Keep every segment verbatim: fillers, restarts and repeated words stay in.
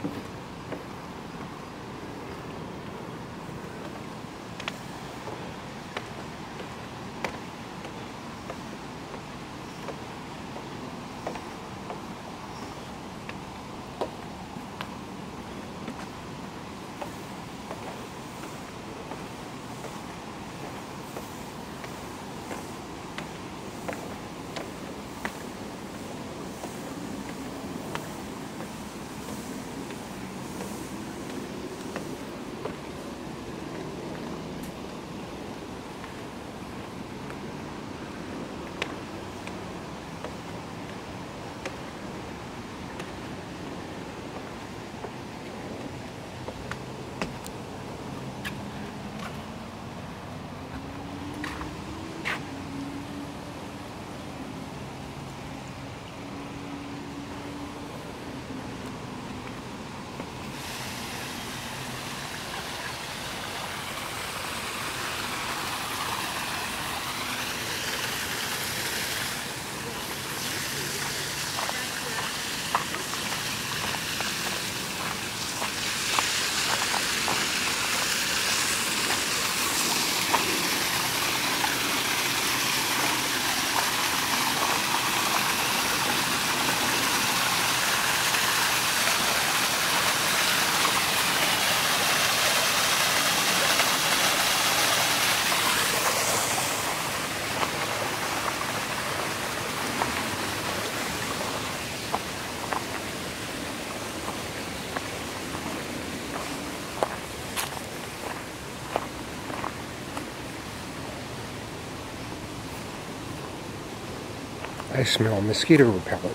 I smell mosquito repellent.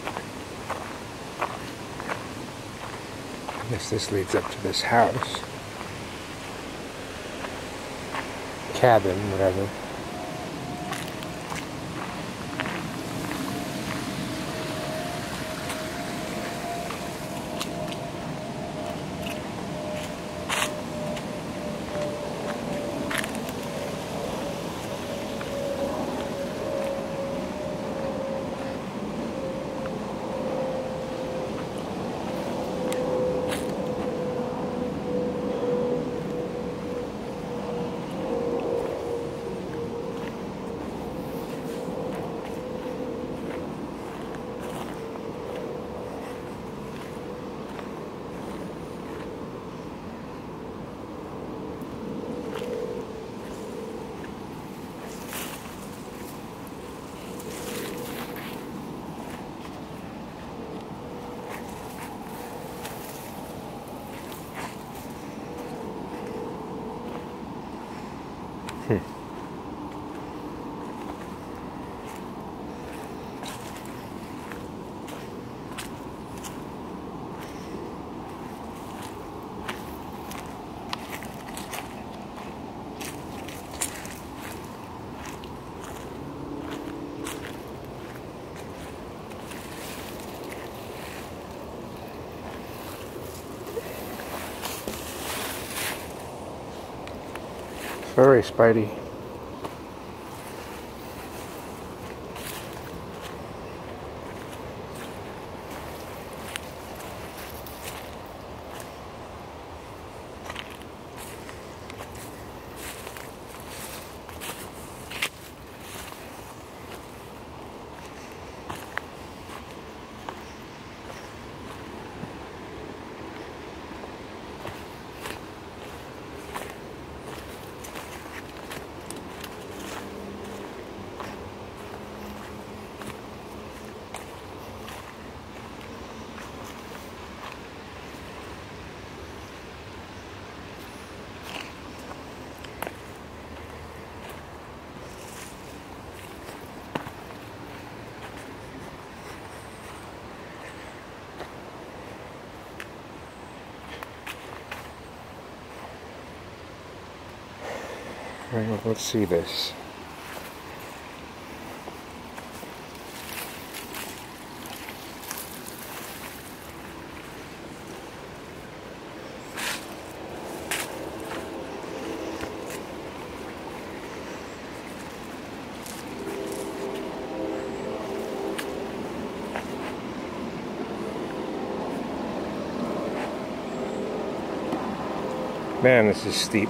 I guess this leads up to this house. Cabin, whatever. Hmm. Sorry, Spidey. Well, let's see this. Man, this is steep.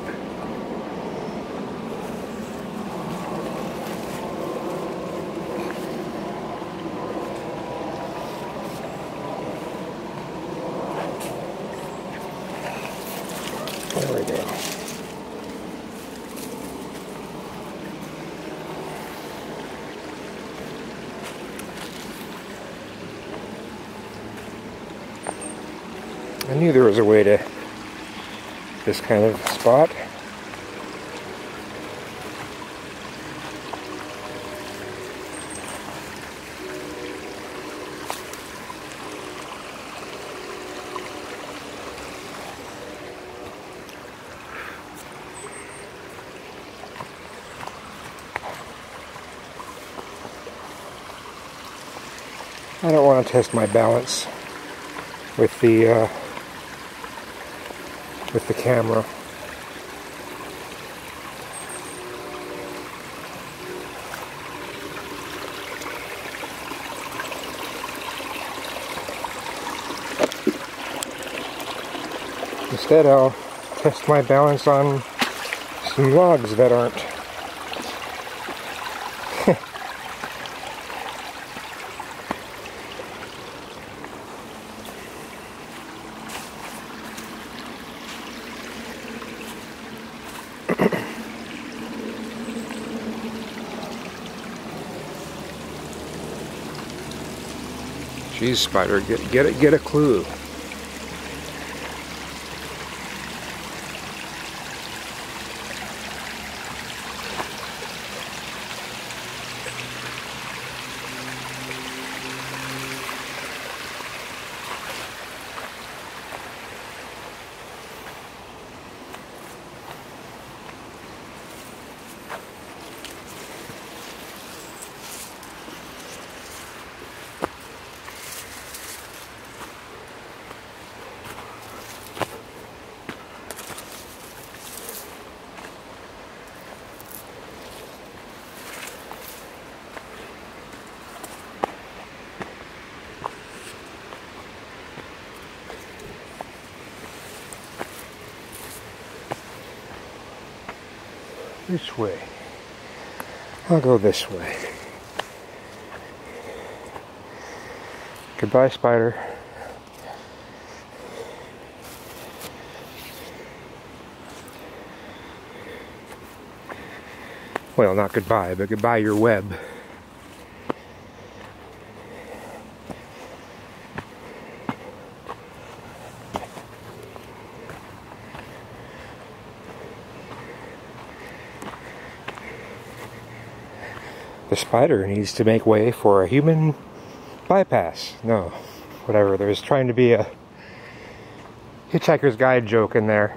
There we go. I knew there was a way to this kind of spot. I don't want to test my balance with the uh, with the camera. Instead, I'll test my balance on some logs that aren't. Geez, Spider, get get it, get a clue. This way. I'll go this way. Goodbye, Spider. Well, not goodbye, but goodbye your web. The spider needs to make way for a human bypass. No, whatever. There's trying to be a Hitchhiker's Guide joke in there.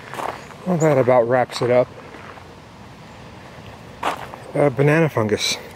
Well, that about wraps it up. Uh, banana fungus.